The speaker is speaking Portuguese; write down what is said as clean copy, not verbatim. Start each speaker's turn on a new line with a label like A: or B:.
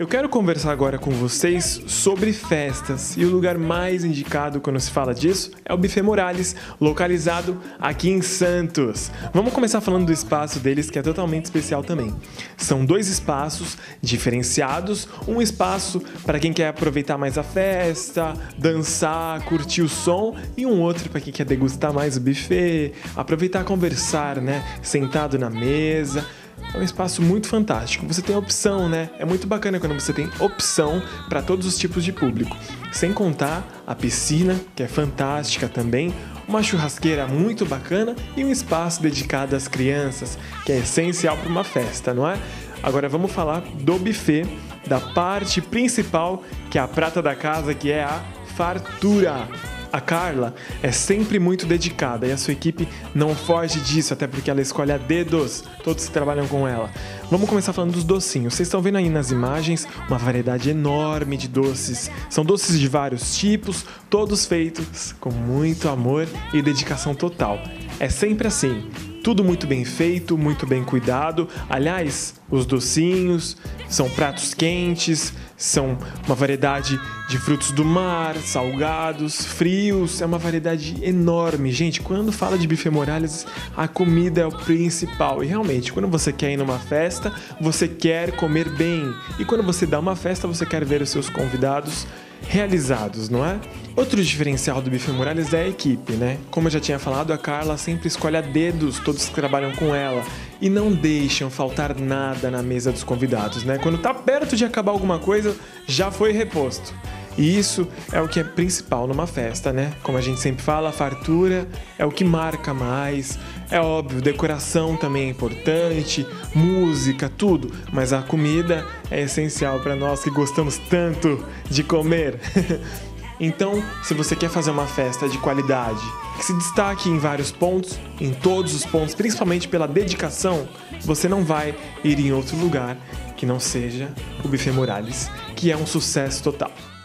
A: Eu quero conversar agora com vocês sobre festas, e o lugar mais indicado quando se fala disso é o Buffet Morales, localizado aqui em Santos. Vamos começar falando do espaço deles, que é totalmente especial também. São 2 espaços diferenciados, um espaço para quem quer aproveitar mais a festa, dançar, curtir o som, e um outro para quem quer degustar mais o buffet, aproveitar, conversar, né, sentado na mesa. É um espaço muito fantástico. Você tem opção, né? É muito bacana quando você tem opção para todos os tipos de público. Sem contar a piscina, que é fantástica também, uma churrasqueira muito bacana e um espaço dedicado às crianças, que é essencial para uma festa, não é? Agora vamos falar do buffet, da parte principal, que é a prata da casa, que é a fartura. A Carla é sempre muito dedicada e a sua equipe não foge disso, até porque ela escolhe a dedos todos que trabalham com ela. Vamos começar falando dos docinhos. Vocês estão vendo aí nas imagens uma variedade enorme de doces. São doces de vários tipos, todos feitos com muito amor e dedicação total. É sempre assim. Tudo muito bem feito, muito bem cuidado. Aliás, os docinhos são pratos quentes, são uma variedade de frutos do mar, salgados, frios, é uma variedade enorme. Gente, quando fala de Buffet Morales, a comida é o principal. E realmente, quando você quer ir numa festa, você quer comer bem. E quando você dá uma festa, você quer ver os seus convidados realizados, não é? Outro diferencial do Buffet Morales é a equipe, né? Como eu já tinha falado, a Carla sempre escolhe a dedos todos que trabalham com ela e não deixam faltar nada na mesa dos convidados, né? Quando tá perto de acabar alguma coisa, já foi reposto. E isso é o que é principal numa festa, né? Como a gente sempre fala, a fartura é o que marca mais. É óbvio, decoração também é importante, música, tudo. Mas a comida é essencial para nós que gostamos tanto de comer. Então, se você quer fazer uma festa de qualidade, que se destaque em vários pontos, em todos os pontos, principalmente pela dedicação, você não vai ir em outro lugar que não seja o Buffet Morales, que é um sucesso total.